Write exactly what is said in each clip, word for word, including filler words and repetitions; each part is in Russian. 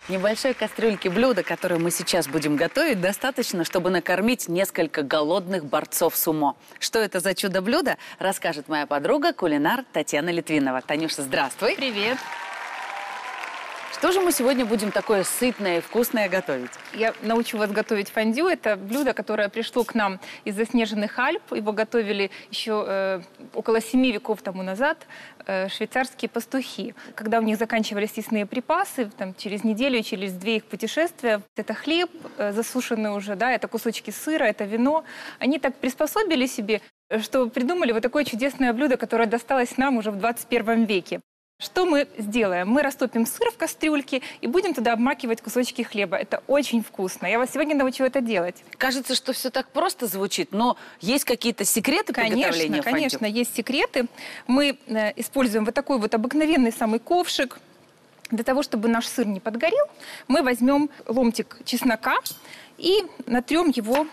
Небольшой кастрюльки блюда, которое мы сейчас будем готовить, достаточно, чтобы накормить несколько голодных борцов сумо. Что это за чудо-блюдо, расскажет моя подруга, кулинар Татьяна Литвинова. Танюша, здравствуй. Привет. Что же мы сегодня будем такое сытное и вкусное готовить? Я научу вас готовить фондю. Это блюдо, которое пришло к нам из заснеженных Альп. Его готовили еще э, около семи веков тому назад э, швейцарские пастухи. Когда у них заканчивались съестные припасы, там, через неделю, через две их путешествия, это хлеб э, засушенный уже, да, это кусочки сыра, это вино. Они так приспособили себе, что придумали вот такое чудесное блюдо, которое досталось нам уже в двадцать первом веке. Что мы сделаем? Мы растопим сыр в кастрюльке и будем туда обмакивать кусочки хлеба. Это очень вкусно. Я вас сегодня научу это делать. Кажется, что все так просто звучит, но есть какие-то секреты приготовления фондю? Конечно, конечно, есть секреты. Мы э, используем вот такой вот обыкновенный самый ковшик. Для того, чтобы наш сыр не подгорел, мы возьмем ломтик чеснока и натрем его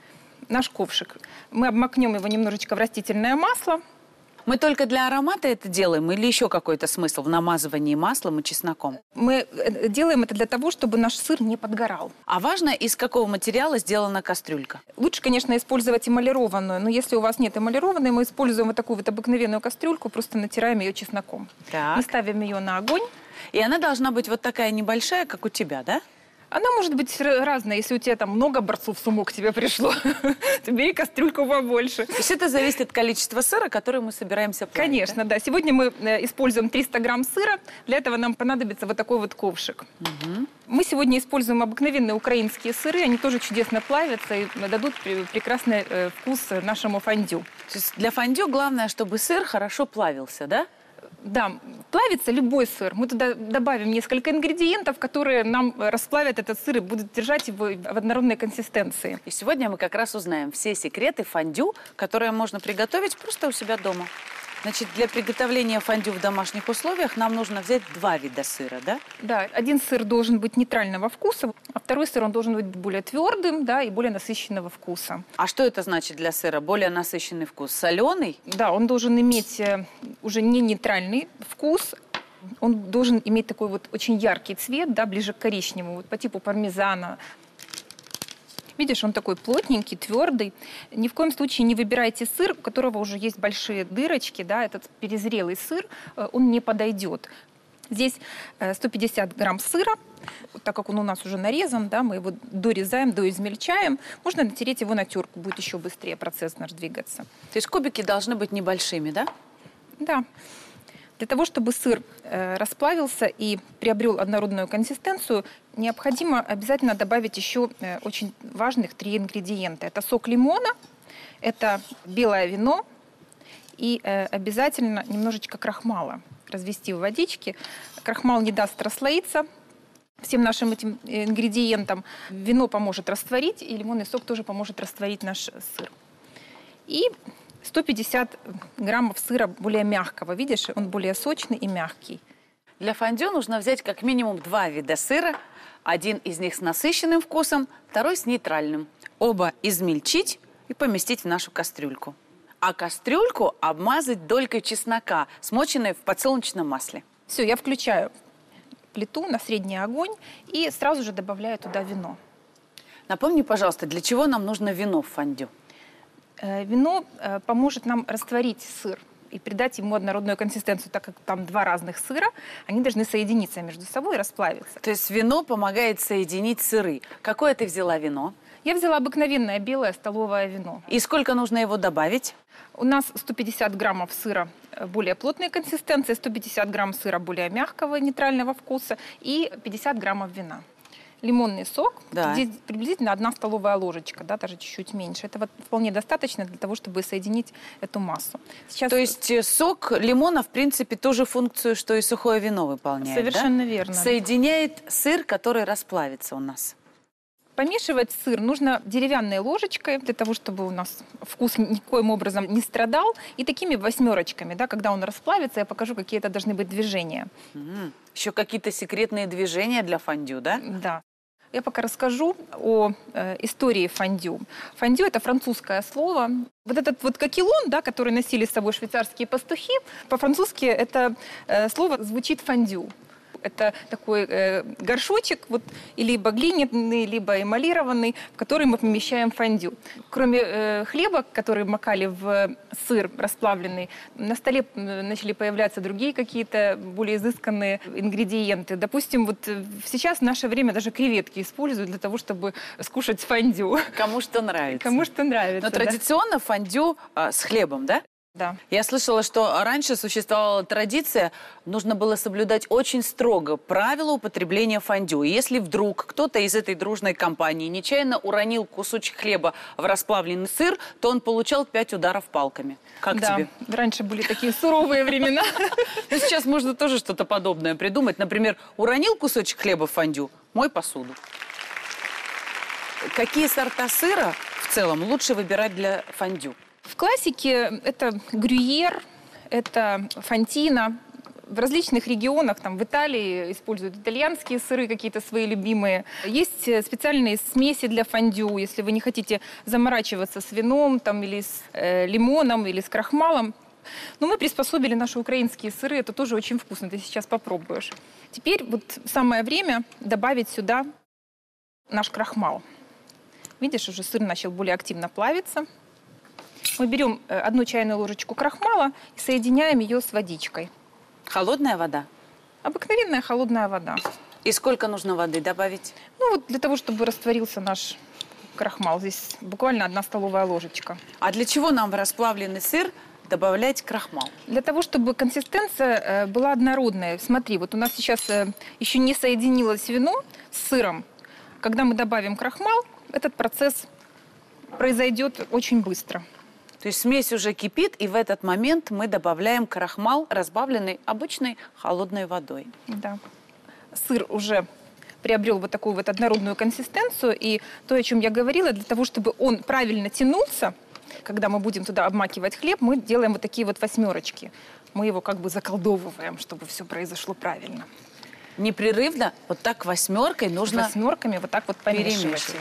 в наш ковшик. Мы обмакнем его немножечко в растительное масло. Мы только для аромата это делаем или еще какой-то смысл в намазывании маслом и чесноком? Мы делаем это для того, чтобы наш сыр не подгорал. А важно, из какого материала сделана кастрюлька? Лучше, конечно, использовать эмалированную, но если у вас нет эмалированной, мы используем вот такую вот обыкновенную кастрюльку, просто натираем ее чесноком. Так. Мы ставим ее на огонь. И она должна быть вот такая небольшая, как у тебя, да? Она может быть разная. Если у тебя там много борцов сумо к тебе пришло, то бери кастрюльку побольше. То есть это зависит от количества сыра, который мы собираемся плавить? Конечно, да? да. Сегодня мы используем триста грамм сыра. Для этого нам понадобится вот такой вот ковшик. Угу. Мы сегодня используем обыкновенные украинские сыры. Они тоже чудесно плавятся и дадут прекрасный вкус нашему фондю. То есть для фондю главное, чтобы сыр хорошо плавился, да? Да, плавится любой сыр. Мы туда добавим несколько ингредиентов, которые нам расплавят этот сыр и будут держать его в однородной консистенции. И сегодня мы как раз узнаем все секреты фондю, которые можно приготовить просто у себя дома. Значит, для приготовления фондю в домашних условиях нам нужно взять два вида сыра, да? Да, один сыр должен быть нейтрального вкуса, а второй сыр он должен быть более твердым, да, и более насыщенного вкуса. А что это значит для сыра? Более насыщенный вкус? Соленый? Да, он должен иметь уже не нейтральный вкус, он должен иметь такой вот очень яркий цвет, да, ближе к коричневому, вот по типу пармезана. Видишь, он такой плотненький, твердый. Ни в коем случае не выбирайте сыр, у которого уже есть большие дырочки, да, этот перезрелый сыр, он не подойдет. Здесь сто пятьдесят грамм сыра, так как он у нас уже нарезан, да, мы его дорезаем, доизмельчаем. Можно натереть его на терку, будет еще быстрее процесс наш двигаться. То есть кубики должны быть небольшими, да? Да. Для того, чтобы сыр э, расплавился и приобрел однородную консистенцию, необходимо обязательно добавить еще э, очень важных три ингредиента. Это сок лимона, это белое вино и э, обязательно немножечко крахмала развести в водичке. Крахмал не даст расслоиться всем нашим этим ингредиентам. Вино поможет растворить, и лимонный сок тоже поможет растворить наш сыр. И сто пятьдесят граммов сыра более мягкого. Видишь, он более сочный и мягкий. Для фондю нужно взять как минимум два вида сыра. Один из них с насыщенным вкусом, второй с нейтральным. Оба измельчить и поместить в нашу кастрюльку. А кастрюльку обмазать долькой чеснока, смоченной в подсолнечном масле. Все, я включаю плиту на средний огонь и сразу же добавляю туда вино. Напомни, пожалуйста, для чего нам нужно вино в фондю? Вино поможет нам растворить сыр и придать ему однородную консистенцию, так как там два разных сыра, они должны соединиться между собой и расплавиться. То есть вино помогает соединить сыры. Какое ты взяла вино? Я взяла обыкновенное белое столовое вино. И сколько нужно его добавить? У нас сто пятьдесят граммов сыра более плотной консистенции, сто пятьдесят грамм сыра более мягкого нейтрального вкуса и пятьдесят граммов вина. Лимонный сок, да. Здесь приблизительно одна столовая ложечка, да, даже чуть-чуть меньше. Этого вполне достаточно для того, чтобы соединить эту массу. Сейчас... То есть сок лимона, в принципе, ту же функцию, что и сухое вино выполняет, Совершенно да? верно. Соединяет сыр, который расплавится у нас. Помешивать сыр нужно деревянной ложечкой, для того, чтобы у нас вкус никоим образом не страдал. И такими восьмерочками, да, когда он расплавится, я покажу, какие это должны быть движения. Mm-hmm. Еще какие-то секретные движения для фондю, да? Да. Я пока расскажу о э, истории фондю. Фондю – это французское слово. Вот этот вот какилон, да, который носили с собой швейцарские пастухи, по-французски это э, слово звучит фондю. Это такой э, горшочек, вот, либо глиняный, либо эмалированный, в который мы помещаем фондю. Кроме э, хлеба, который макали в сыр расплавленный, на столе начали появляться другие какие-то более изысканные ингредиенты. Допустим, вот сейчас в наше время даже креветки используют для того, чтобы скушать фондю. Кому что нравится. Кому что нравится. Но традиционно фондю а, с хлебом, да? Да. Я слышала, что раньше существовала традиция, нужно было соблюдать очень строго правила употребления фондю. И если вдруг кто-то из этой дружной компании нечаянно уронил кусочек хлеба в расплавленный сыр, то он получал пять ударов палками. Как да. тебе? Раньше были такие суровые времена. Но сейчас можно тоже что-то подобное придумать. Например, уронил кусочек хлеба в фондю, мой посуду. Какие сорта сыра в целом лучше выбирать для фондю? В классике это грюйер, это фонтина. В различных регионах, там в Италии используют итальянские сыры, какие-то свои любимые. Есть специальные смеси для фондю, если вы не хотите заморачиваться с вином там, или с э, лимоном, или с крахмалом. Но мы приспособили наши украинские сыры, это тоже очень вкусно, ты сейчас попробуешь. Теперь вот самое время добавить сюда наш крахмал. Видишь, уже сыр начал более активно плавиться. Мы берем одну чайную ложечку крахмала и соединяем ее с водичкой. Холодная вода? Обыкновенная холодная вода. И сколько нужно воды добавить? Ну вот для того, чтобы растворился наш крахмал. Здесь буквально одна столовая ложечка. А для чего нам в расплавленный сыр добавлять крахмал? Для того, чтобы консистенция была однородная. Смотри, вот у нас сейчас еще не соединилось вино с сыром. Когда мы добавим крахмал, этот процесс произойдет очень быстро. То есть смесь уже кипит, и в этот момент мы добавляем крахмал, разбавленный обычной холодной водой. Да. Сыр уже приобрел вот такую вот однородную консистенцию. И то, о чем я говорила, для того, чтобы он правильно тянулся, когда мы будем туда обмакивать хлеб, мы делаем вот такие вот восьмерочки. Мы его как бы заколдовываем, чтобы все произошло правильно. Непрерывно вот так восьмеркой нужно восьмерками вот так вот помешивать. перемешивать.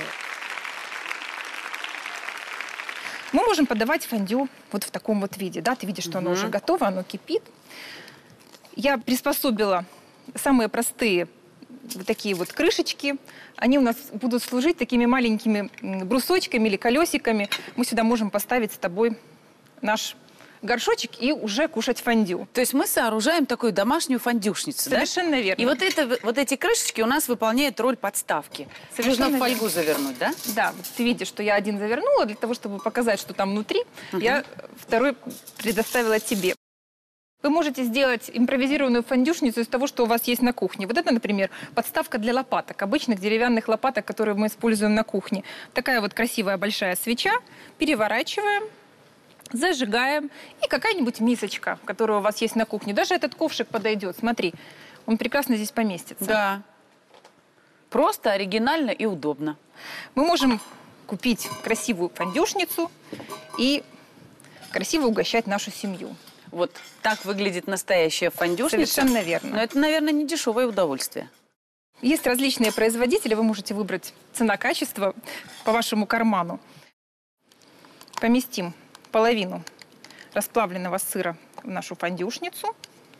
Мы можем подавать фондю вот в таком вот виде. Да? Ты видишь, что оно Угу. уже готово, оно кипит. Я приспособила самые простые вот такие вот крышечки. Они у нас будут служить такими маленькими брусочками или колесиками. Мы сюда можем поставить с тобой наш горшочек и уже кушать фондю. То есть мы сооружаем такую домашнюю фондюшницу, Совершенно да? верно. И вот, это, вот эти крышечки у нас выполняют роль подставки. Совершенно Нужно в фольгу верно. завернуть, да? Да, вот ты видишь, что я один завернула для того, чтобы показать, что там внутри. Угу. Я второй предоставила тебе. Вы можете сделать импровизированную фондюшницу из того, что у вас есть на кухне. Вот это, например, подставка для лопаток, обычных деревянных лопаток, которые мы используем на кухне. Такая вот красивая большая свеча. Переворачиваем, зажигаем. И какая-нибудь мисочка, которая у вас есть на кухне. Даже этот ковшик подойдет. Смотри, он прекрасно здесь поместится. Да. Просто, оригинально и удобно. Мы можем купить красивую фондюшницу и красиво угощать нашу семью. Вот так выглядит настоящая фондюшница. Совершенно верно. Но это, наверное, не дешевое удовольствие. Есть различные производители, вы можете выбрать цена-качество по вашему карману. Поместим половину расплавленного сыра в нашу фондюшницу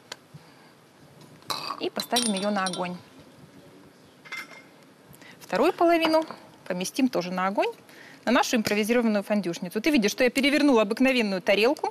и поставим ее на огонь. Вторую половину поместим тоже на огонь, на нашу импровизированную фондюшницу. Ты видишь, что я перевернула обыкновенную тарелку,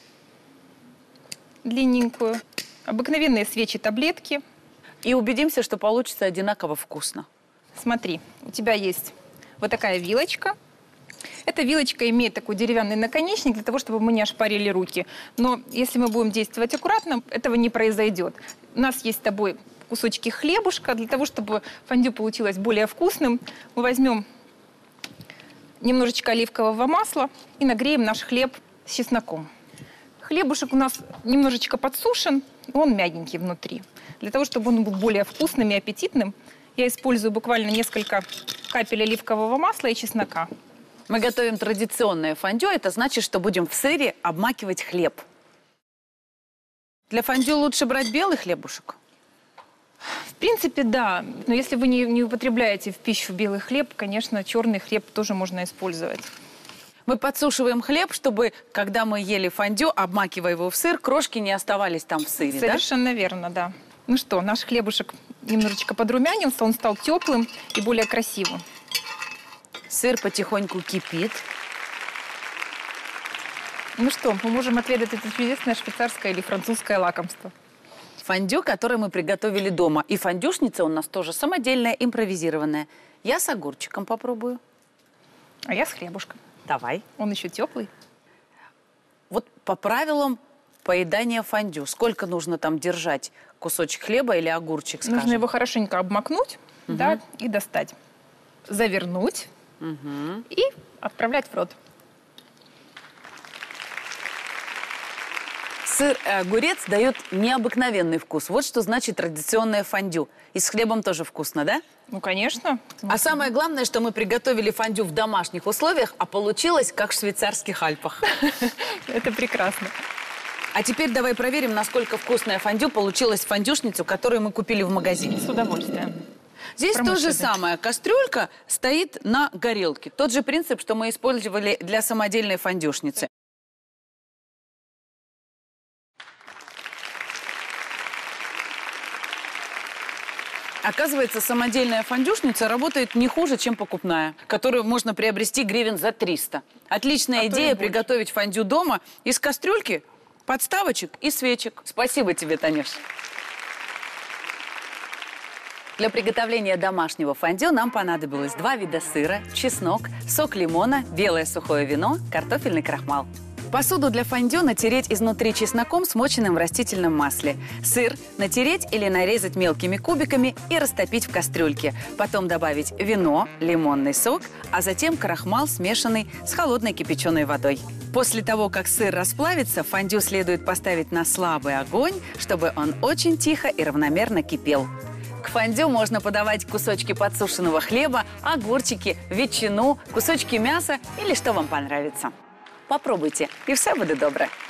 длинненькую, обыкновенные свечи-таблетки. И убедимся, что получится одинаково вкусно. Смотри, у тебя есть вот такая вилочка. Эта вилочка имеет такой деревянный наконечник для того, чтобы мы не ошпарили руки. Но если мы будем действовать аккуратно, этого не произойдет. У нас есть с тобой кусочки хлебушка. Для того, чтобы фондю получилось более вкусным, мы возьмем немножечко оливкового масла и нагреем наш хлеб с чесноком. Хлебушек у нас немножечко подсушен, он мягенький внутри. Для того, чтобы он был более вкусным и аппетитным, я использую буквально несколько капель оливкового масла и чеснока. Мы готовим традиционное фондю. Это значит, что будем в сыре обмакивать хлеб. Для фондю лучше брать белый хлебушек? В принципе, да. Но если вы не, не употребляете в пищу белый хлеб, конечно, черный хлеб тоже можно использовать. Мы подсушиваем хлеб, чтобы, когда мы ели фондю, обмакивая его в сыр, крошки не оставались там в сыре, Совершенно да? верно, да. Ну что, наш хлебушек немножечко подрумянился, он стал теплым и более красивым. Сыр потихоньку кипит. Ну что, мы можем отведать это чудесное швейцарское или французское лакомство. Фондю, которое мы приготовили дома. И фондюшница у нас тоже самодельная, импровизированная. Я с огурчиком попробую. А я с хлебушком. Давай. Он еще теплый. Вот по правилам поедания фондю. Сколько нужно там держать? Кусочек хлеба или огурчик, скажем? Нужно его хорошенько обмакнуть, угу. да, и достать. Завернуть угу. и отправлять в рот. Сыр и огурец дают необыкновенный вкус. Вот что значит традиционное фондю. И с хлебом тоже вкусно, да? Ну, конечно. А самое главное, что мы приготовили фондю в домашних условиях, а получилось, как в швейцарских Альпах. Это прекрасно. А теперь давай проверим, насколько вкусное фондю получилось в фондюшницу, которую мы купили в магазине. С удовольствием. Здесь то же самое. Кастрюлька стоит на горелке. Тот же принцип, что мы использовали для самодельной фондюшницы. Оказывается, самодельная фондюшница работает не хуже, чем покупная, которую можно приобрести гривен за триста. Отличная а идея приготовить фондю дома из кастрюльки, подставочек и свечек. Спасибо тебе, Танюш. Для приготовления домашнего фондю нам понадобилось два вида сыра, чеснок, сок лимона, белое сухое вино, картофельный крахмал. Посуду для фондю натереть изнутри чесноком, смоченным в растительном масле. Сыр натереть или нарезать мелкими кубиками и растопить в кастрюльке. Потом добавить вино, лимонный сок, а затем крахмал, смешанный с холодной кипяченой водой. После того, как сыр расплавится, фондю следует поставить на слабый огонь, чтобы он очень тихо и равномерно кипел. К фондю можно подавать кусочки подсушенного хлеба, огурчики, ветчину, кусочки мяса или что вам понравится. Попробуйте, и все будет добре.